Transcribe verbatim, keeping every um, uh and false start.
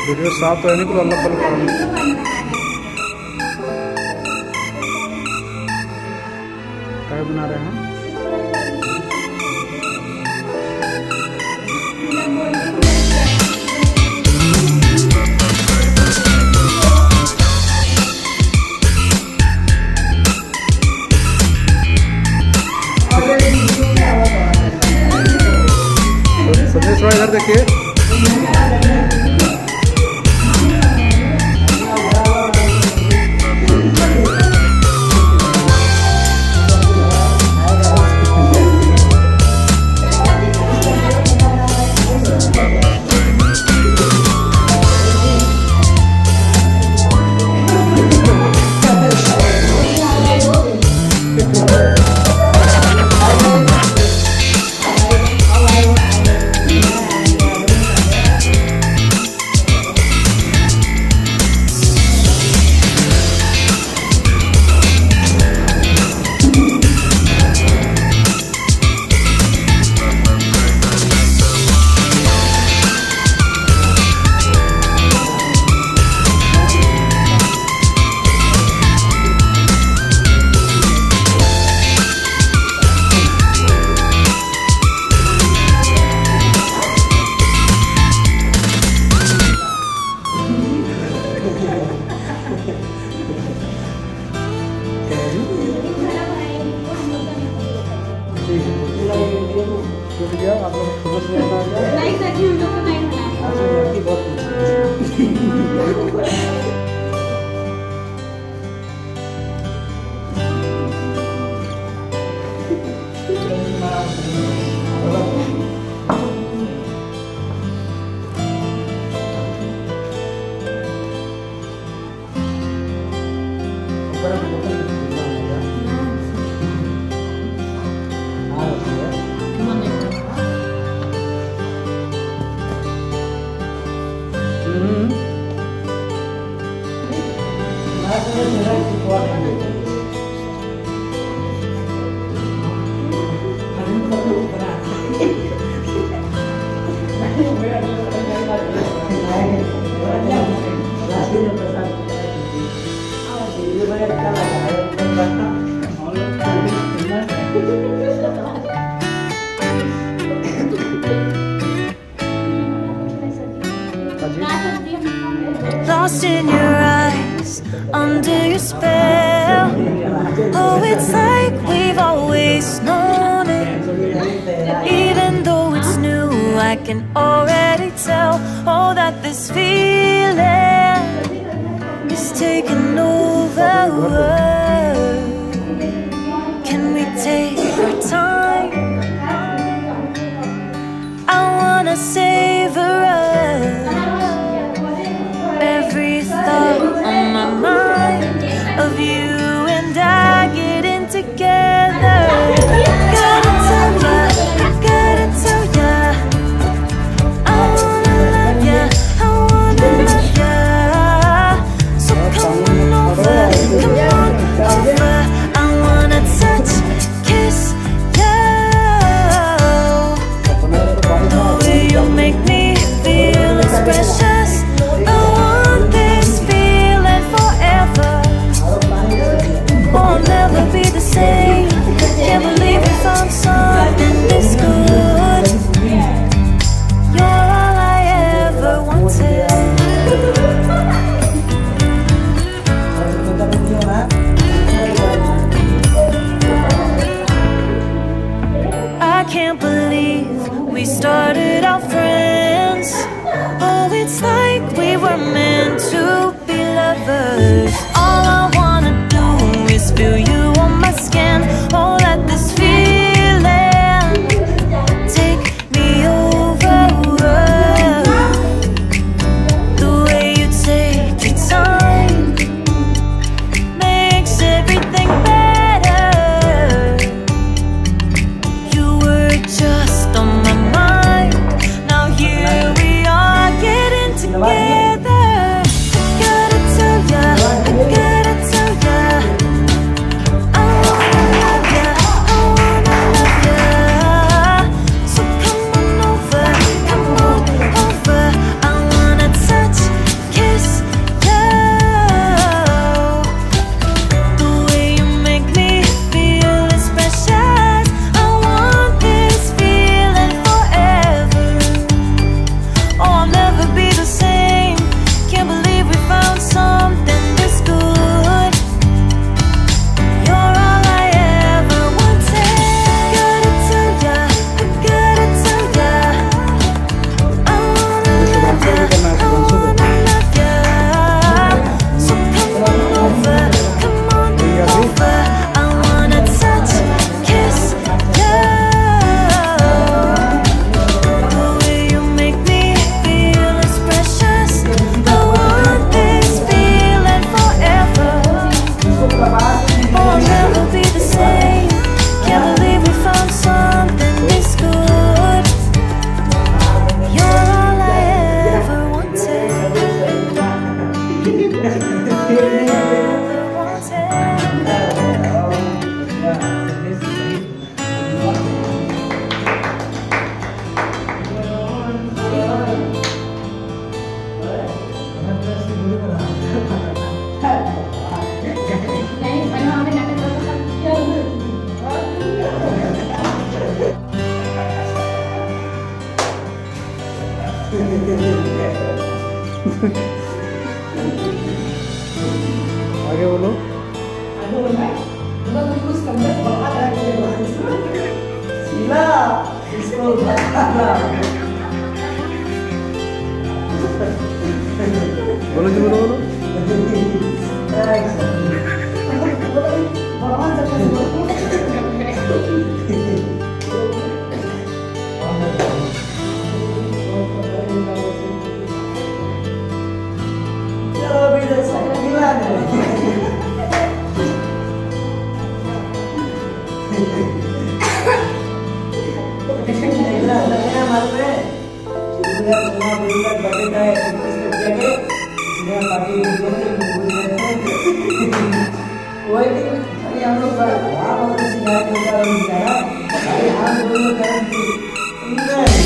Video साफ तो रहने को अल्लाह पल क्या बना रहे हैं। संदेश भाई इधर देखिए। आप लोग फोटो से नहीं सर जी, हम लोग को नहीं बना। अच्छा लड़की बहुत lost in your eyes, under your spell. Oh, it's like we've always known it. Even though it's new, I can already tell. Oh, that this feeling is taking over. Can we take our time? I wanna savor us. Every thought on my mind of you and I getting together. Gotta tell ya, gotta tell ya, I wanna आगे बोलो। सीला इसको बताना। बोलो जी, बोलो बोलो। चलो अभी तो मिला दे। निकला लगना मार पे। चिड़िया बुला बुला बड़े का है किस जगह चिड़िया पार्टी वही अरे हम लोग आप और सिंगार के ऊपर हम जा रहा अरे हम दोनों करम की नहीं